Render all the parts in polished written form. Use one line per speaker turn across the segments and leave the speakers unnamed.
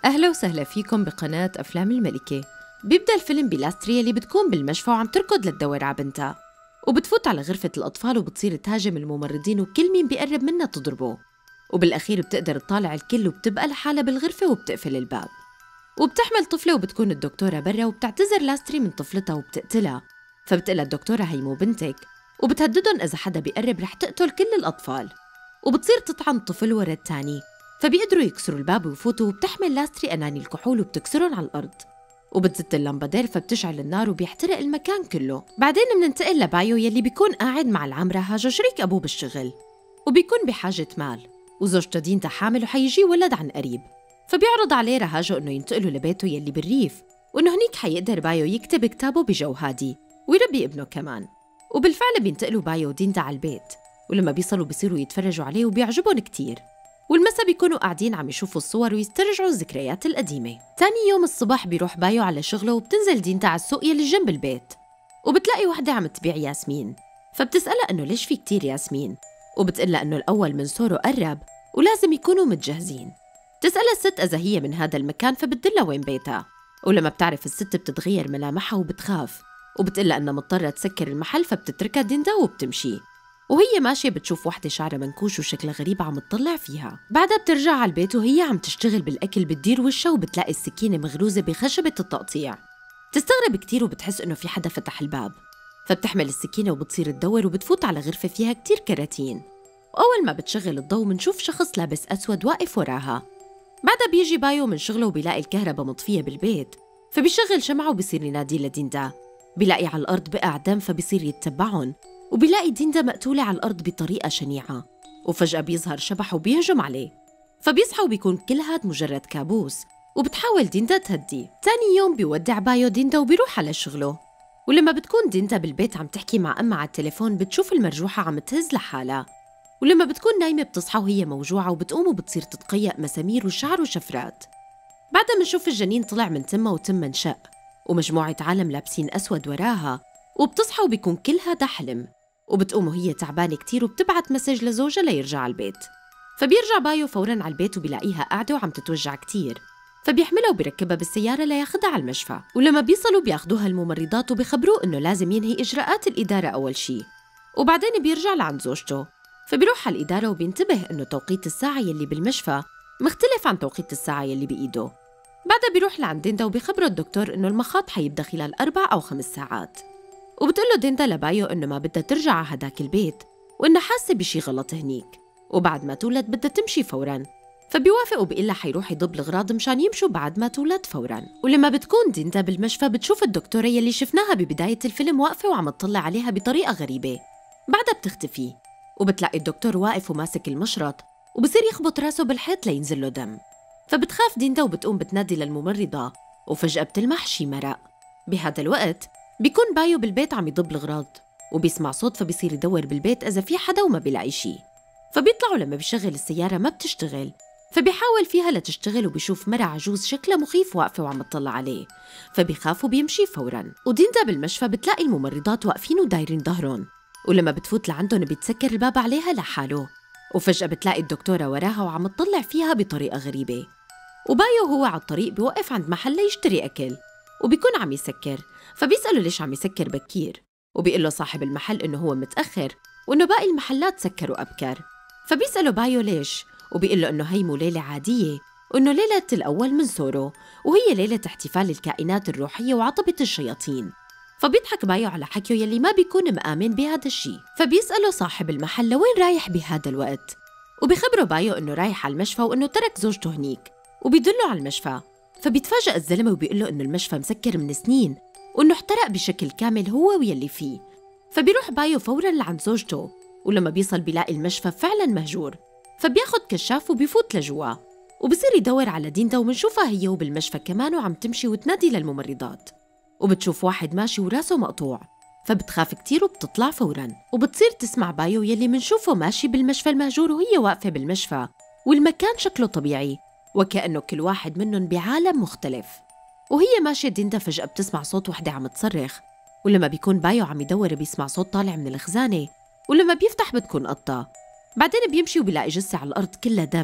أهلا وسهلا فيكم بقناة أفلام الملكة. بيبدأ الفيلم بلاستري اللي بتكون بالمشفى وعم تركض لتدور على بنتها، وبتفوت على غرفة الأطفال وبتصير تهاجم الممرضين وكل مين بيقرب منها تضربه، وبالأخير بتقدر تطالع الكل وبتبقى لحالها بالغرفة وبتقفل الباب، وبتحمل طفلة وبتكون الدكتورة برا وبتعتذر لاستري من طفلتها وبتقتلها. فبتقلها الدكتورة هي مو بنتك، وبتهددهم إذا حدا بيقرب رح تقتل كل الأطفال، وبتصير تطعن طفل ورا التاني، فبيقدروا يكسروا الباب ويفوتوا، وبتحمل لاستري أناني الكحول وبتكسرهم على الأرض، وبتزت اللمبادير فبتشعل النار وبيحترق المكان كله. بعدين بننتقل لبايو يلي بيكون قاعد مع العمرة هاجو شريك أبوه بالشغل، وبيكون بحاجة مال، وزوجته دينتا حامل وحيجي ولد عن قريب، فبيعرض عليه رهاجو إنه ينتقلوا لبيته يلي بالريف، وإنه هنيك حيقدر بايو يكتب كتابه بجو هادي ويربي ابنه كمان. وبالفعل بينتقلوا بايو ودينتا على البيت، ولما بيصلوا بيصيروا يتفرجوا عليه وبيعجبهم كتير، والمسا بيكونوا قاعدين عم يشوفوا الصور ويسترجعوا الذكريات القديمة. تاني يوم الصبح بيروح بايو على شغله، وبتنزل دينتا على السوق يلي جنب البيت، وبتلاقي وحدة عم تبيع ياسمين، فبتسألها إنه ليش في كتير ياسمين، وبتقلها إنه الأول من سورو قرب ولازم يكونوا متجهزين. بتسألها الست إذا هي من هذا المكان، فبتدلها وين بيتها، ولما بتعرف الست بتتغير ملامحها وبتخاف، وبتقلها إنها مضطرة تسكر المحل، فبتتركها دينتا وبتمشي، وهي ماشية بتشوف وحدة شعرها منكوش وشكلها غريب عم تطلع فيها. بعدها بترجع على البيت وهي عم تشتغل بالأكل، بتدير وشها وبتلاقي السكينة مغروزة بخشبة التقطيع. بتستغرب كتير وبتحس إنه في حدا فتح الباب، فبتحمل السكينة وبتصير تدور وبتفوت على غرفة فيها كتير كراتين، وأول ما بتشغل الضوء منشوف شخص لابس أسود واقف وراها. بعدها بيجي بايو من شغله وبيلاقي الكهرباء مطفية بالبيت، فبيشغل شمعة وبيصير ينادي لديندا. بيلاقي على الأرض بقع دم، فبيصير يتبعهم، وبيلاقي ديندا مقتولة على الأرض بطريقة شنيعة، وفجأة بيظهر شبح وبيهجم عليه، فبيصحى وبيكون كل هاد مجرد كابوس، وبتحاول ديندا تهديه. تاني يوم بيودع بايو ديندا وبيروح على شغله، ولما بتكون ديندا بالبيت عم تحكي مع أمها على التليفون، بتشوف المرجوحة عم تهز لحالها، ولما بتكون نايمة بتصحى وهي موجوعة، وبتقوم وبتصير تتقيأ مسامير وشعر وشفرات. بعدها منشوف الجنين طلع من تمها وتمها انشق، ومجموعة عالم لابسين أسود وراها، وبتصحى وبيكون كل هذا حلم، وبتقوم وهي تعبانة كتير وبتبعت مسج لزوجها ليرجع على البيت. فبيرجع بايو فوراً على البيت وبيلاقيها قاعدة وعم تتوجع كتير، فبيحملها وبيركبها بالسيارة لياخدها على المشفى، ولما بيصلوا بياخدوها الممرضات وبيخبروه إنه لازم ينهي إجراءات الإدارة أول شي، وبعدين بيرجع لعند زوجته. فبيروح على الإدارة وبينتبه إنه توقيت الساعة يلي بالمشفى مختلف عن توقيت الساعة يلي بإيده. بعدها بيروح لعند ديندا وبيخبره الدكتور إنه المخاط حيبدأ خلال 4 أو 5 ساعات، وبتقوله ديندا لبايو إنه ما بدها ترجع على هداك البيت، وإنها حاسة بشي غلط هنيك، وبعد ما تولد بدها تمشي فوراً. فبيوافق وبيقلها حيروح يضب الأغراض مشان يمشوا بعد ما تولد فوراً. ولما بتكون ديندا بالمشفى بتشوف الدكتورة يلي شفناها ببداية الفيلم واقفة وعم تطلع عليها بطريقة غريبة. بعدها بتختفي، وبتلاقي الدكتور واقف وماسك المشرط، وبصير يخبط راسه بالحيط لينزل له دم. فبتخاف ديندا وبتقوم بتنادي للممرضة، وفجأة بتلمح شي مرق. بهذا الوقت بيكون بايو بالبيت عم يضب الأغراض، وبيسمع صوت، فبيصير يدور بالبيت إذا في حدا وما بيلاقي شي. فبيطلعوا لما بيشغل السيارة ما بتشتغل، فبيحاول فيها لتشتغل، وبيشوف مرة عجوز شكلها مخيف واقفة وعم تطلع عليه، فبيخاف وبيمشي فوراً. وديندا بالمشفى بتلاقي الممرضات واقفين ودايرين ظهرهم، ولما بتفوت لعندهم بيتسكر الباب عليها لحاله، وفجأة بتلاقي الدكتورة وراها وعم تطلع فيها بطريقة غريبة. وبايو هو على الطريق بيوقف عند محل يشتري أكل، وبيكون عم يسكر، فبيسأله ليش عم يسكر بكير، وبيقول له صاحب المحل إنه هو متأخر وإنه باقي المحلات سكروا أبكر. فبيسأله بايو ليش، وبيقول له إنه هي مو ليلة عادية، وإنه ليلة الأول من سورو، وهي ليلة احتفال الكائنات الروحية وعطبة الشياطين. فبيضحك بايو على حكيه يلي ما بيكون مآمن بهذا الشيء. فبيسأله صاحب المحل لوين رايح بهذا الوقت، وبيخبره بايو إنه رايح على المشفى وإنه ترك زوجته هنيك، وبيدله على المشفى. فبيتفاجأ الزلمة وبيقول له إنه المشفى مسكر من سنين، وإنه احترق بشكل كامل هو ويلي فيه. فبيروح بايو فوراً لعند زوجته، ولما بيصل بيلاقي المشفى فعلاً مهجور، فبياخد كشاف وبيفوت لجوا، وبصير يدور على ديندا، ومنشوفها هي وبالمشفى كمان وعم تمشي وتنادي للممرضات، وبتشوف واحد ماشي وراسه مقطوع، فبتخاف كتير وبتطلع فوراً. وبتصير تسمع بايو يلي منشوفه ماشي بالمشفى المهجور وهي واقفة بالمشفى، والمكان شكله طبيعي وكأنه كل واحد منهم بعالم مختلف. وهي ماشية ديندا فجأة بتسمع صوت وحدة عم تصرخ، ولما بيكون بايو عم يدور بيسمع صوت طالع من الخزانة، ولما بيفتح بتكون قطة. بعدين بيمشي وبيلاقي جثة على الأرض كلها دم،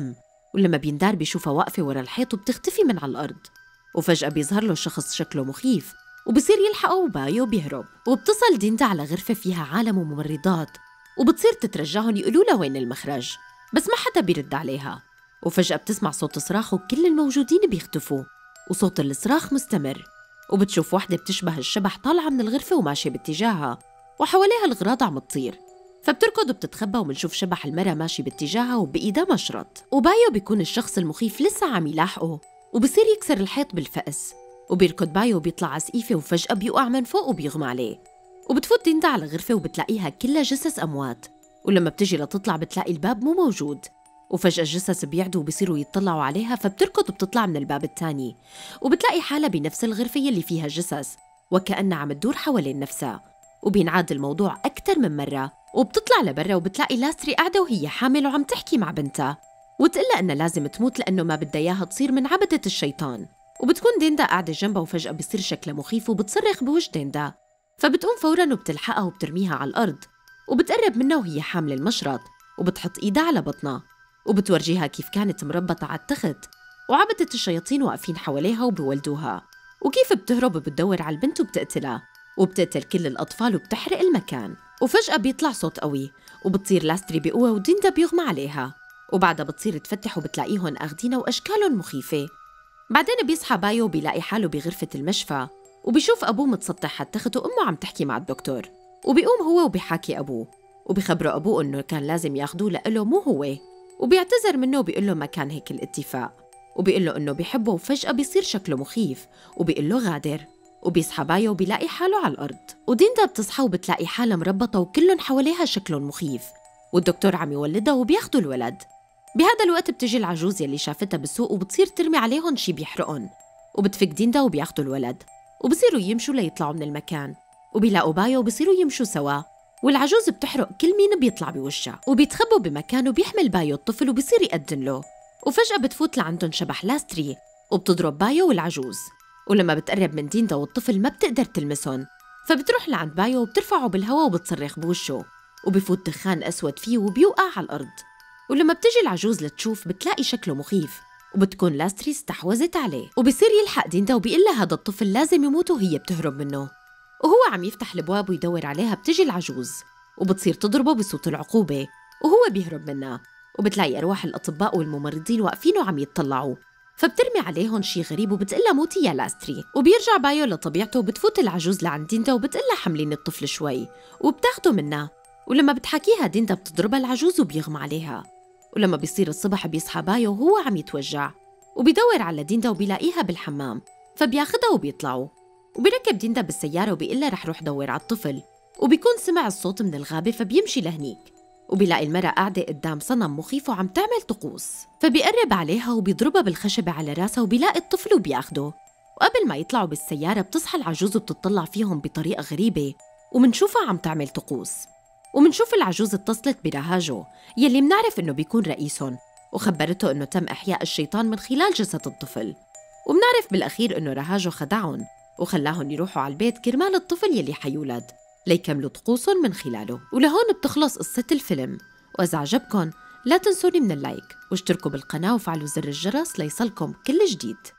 ولما بيندار بيشوفها واقفة ورا الحيط وبتختفي من على الأرض. وفجأة بيظهر له شخص شكله مخيف وبصير يلحقه وبايو بيهرب. وبتصل ديندا على غرفة فيها عالم وممرضات وبتصير تترجاهم يقولوا لها وين المخرج، بس ما حدا بيرد عليها. وفجأة بتسمع صوت صراخ وكل الموجودين بيختفوا، وصوت الصراخ مستمر. وبتشوف وحدة بتشبه الشبح طالعة من الغرفة وماشية باتجاهها، وحواليها الغراض عم تطير. فبتركض وبتتخبى وبنشوف شبح المرأة ماشي باتجاهها وبإيدها مشرط. وبايو بيكون الشخص المخيف لسه عم يلاحقه وبصير يكسر الحيط بالفأس. وبيركض بايو وبيطلع على سقيفة وفجأة بيوقع من فوق وبيغمى عليه. وبتفوت ديندا على غرفة وبتلاقيها كلها جثث أموات، ولما بتجي لتطلع بتلاقي الباب مو موجود. وفجأة الجثث بيعدوا وبيصيروا يتطلعوا عليها، فبتركض وبتطلع من الباب الثاني وبتلاقي حالها بنفس الغرفة يلي فيها جثث وكأنها عم تدور حوالين نفسها. وبينعاد الموضوع أكثر من مرة، وبتطلع لبرا وبتلاقي لاستري قاعدة وهي حامل وعم تحكي مع بنتها وتقلها إنها لازم تموت لأنه ما بدها إياها تصير من عبدة الشيطان. وبتكون ديندا قاعدة جنبها وفجأة بيصير شكلها مخيف وبتصرخ بوجه ديندا، فبتقوم فوراً وبتلحقها وبترميها على الأرض وبتقرب منها وهي حاملة المشرط وبتحط إيدها على بطنها وبتورجيها كيف كانت مربطة على التخت وعبدة الشياطين واقفين حواليها وبيولدوها، وكيف بتهرب وبتدور على البنت وبتقتلها وبتقتل كل الأطفال وبتحرق المكان. وفجأة بيطلع صوت قوي وبتصير لاستري بقوة وديندا بيغمى عليها، وبعدها بتصير تفتح وبتلاقيهم أخدينها وأشكالهم مخيفة. بعدين بيصحى بايو وبيلاقي حاله بغرفة المشفى وبيشوف أبوه متسطح على التخت وأمه عم تحكي مع الدكتور. وبيقوم هو وبيحاكي أبوه وبيخبره أبوه إنه كان لازم ياخدوه لإله مو هو، وبيعتذر منه وبيقول له ما كان هيك الاتفاق، وبيقول له إنه بيحبه. وفجأة بيصير شكله مخيف وبيقول له غادر. وبيصحى بايو وبيلاقي حاله على الأرض، وديندا بتصحى وبتلاقي حالها مربطة وكلهم حواليها شكلهم مخيف، والدكتور عم يولدها وبياخدوا الولد. بهذا الوقت بتجي العجوز يلي شافتها بالسوق وبتصير ترمي عليهم شي بيحرقهم، وبتفك ديندا وبياخدوا الولد وبصيروا يمشوا ليطلعوا من المكان. وبيلاقوا بايو وبصيروا يمشوا سوا، والعجوز بتحرق كل مين بيطلع بوشها وبيتخبوا بمكانه. بيحمل بايو الطفل وبصير يقدم له، وفجأة بتفوت لعندهم شبح لاستري وبتضرب بايو والعجوز. ولما بتقرب من ديندا والطفل ما بتقدر تلمسهم، فبتروح لعند بايو وبترفعه بالهواء وبتصرخ بوشه، وبفوت دخان أسود فيه وبيوقع على الأرض. ولما بتجي العجوز لتشوف بتلاقي شكله مخيف، وبتكون لاستري استحوذت عليه. وبصير يلحق ديندا وبيقول لها هذا الطفل لازم يموت وهي بتهرب منه. وهو عم يفتح الابواب ويدور عليها بتجي العجوز وبتصير تضربه بصوت العقوبة وهو بيهرب منها. وبتلاقي أرواح الأطباء والممرضين واقفين وعم يتطلعوا، فبترمي عليهم شي غريب وبتقلها موتي يا لاستري. وبيرجع بايو لطبيعته وبتفوت العجوز لعند ديندا وبتقلها حملين الطفل شوي وبتاخده منها. ولما بتحكيها ديندا بتضربها العجوز وبيغمى عليها. ولما بيصير الصبح بيصحى بايو وهو عم يتوجع وبيدور على ديندا وبيلاقيها بالحمام، فبياخدها وبيطلعوا. وبيركب ديندا بالسيارة وبيقلها رح روح دور على الطفل، وبيكون سمع الصوت من الغابة فبيمشي لهنيك. وبيلاقي المرأة قاعدة قدام صنم مخيف وعم تعمل طقوس، فبيقرب عليها وبيضربها بالخشبة على راسها وبيلاقي الطفل وبياخده. وقبل ما يطلعوا بالسيارة بتصحى العجوز وبتطلع فيهم بطريقة غريبة ومنشوفها عم تعمل طقوس. ومنشوف العجوز اتصلت برهاجو يلي منعرف إنه بيكون رئيسهم، وخبرته إنه تم إحياء الشيطان من خلال جسد الطفل. ومنعرف بالأخير إنه رهاجو خدعهم وخلاهم يروحوا على البيت كرمال الطفل يلي حيولد ليكملوا طقوسهم من خلاله. ولهون بتخلص قصة الفيلم، وإذا عجبكن لا تنسوني من اللايك واشتركوا بالقناة وفعلوا زر الجرس ليصلكم كل جديد.